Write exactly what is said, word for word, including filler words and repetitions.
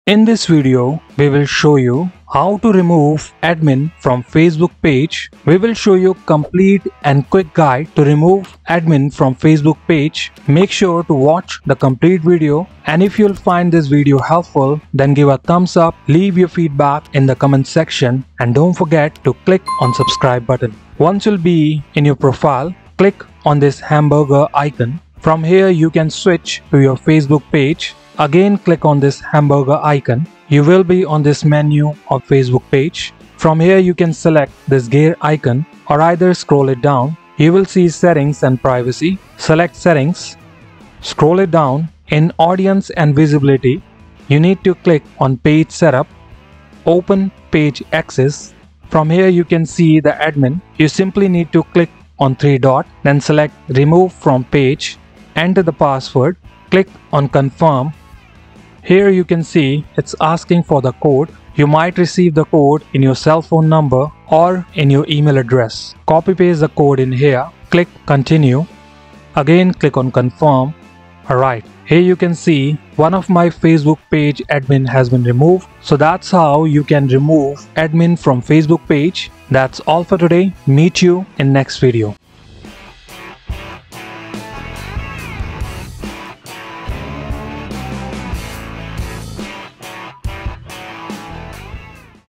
In this video, we will show you how to remove admin from Facebook page. We will show you complete and quick guide to remove admin from Facebook page. Make sure to watch the complete video, and if you'll find this video helpful, then give a thumbs up, leave your feedback in the comment section, and don't forget to click on subscribe button. Once you'll be in your profile, click on this hamburger icon. From here you can switch to your Facebook page. Again, click on this hamburger icon. You will be on this menu of Facebook page. From here you can select this gear icon or either scroll it down. You will see settings and privacy. Select settings. Scroll it down. In audience and visibility, you need to click on page setup. Open page access. From here you can see the admin. You simply need to click on three dot, then select remove from page. Enter the password. Click on confirm. Here you can see it's asking for the code. You might receive the code in your cell phone number or in your email address. Copy paste the code in here. Click continue. Again click on confirm. Alright, here you can see one of my Facebook page admin has been removed. So that's how you can remove admin from Facebook page. That's all for today. Meet you in next video.